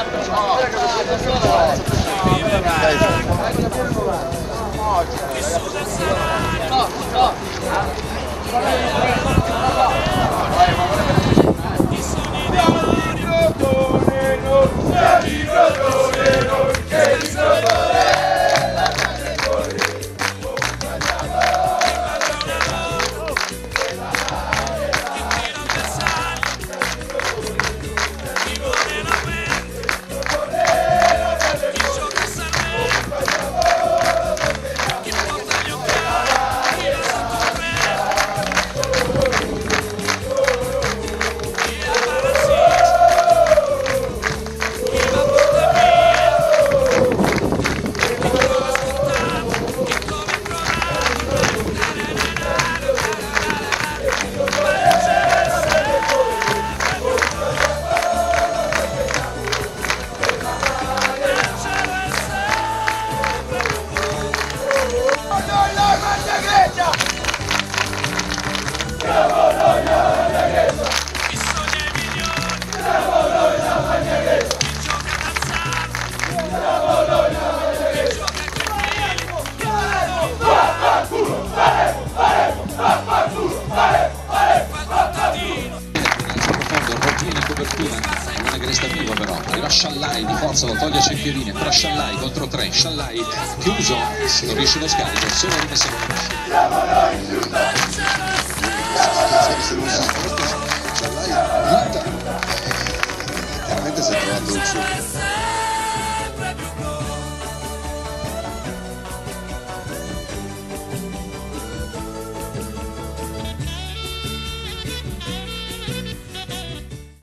non è che resta vivo però, arriva Sciallai di forza, lo toglie a Cempierini, ancora Sciallai contro 3, Sciallai chiuso, non riesce lo scarico, solo rimessa con la Sciallai chiaramente si è trovato il suo